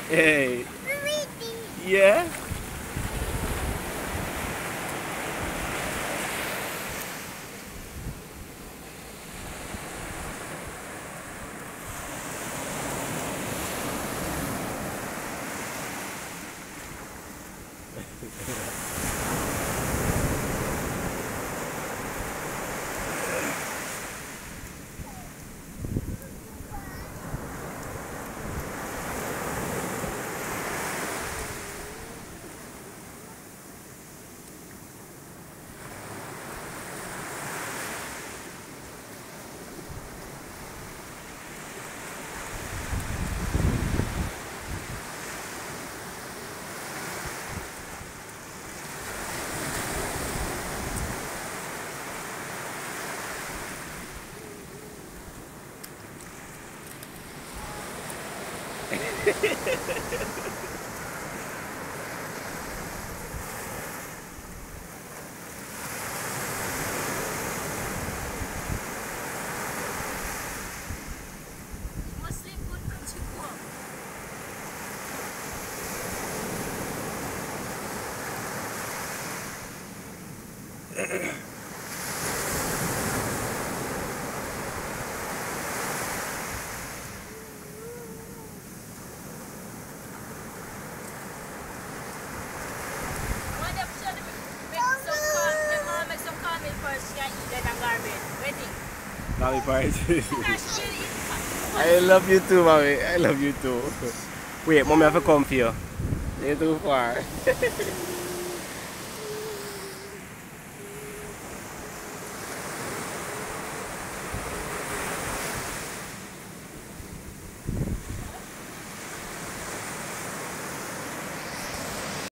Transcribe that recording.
Hey. Yeah? Mommy party. I love you too, mommy. I love you too. Wait, mommy have to come for you. You're too far.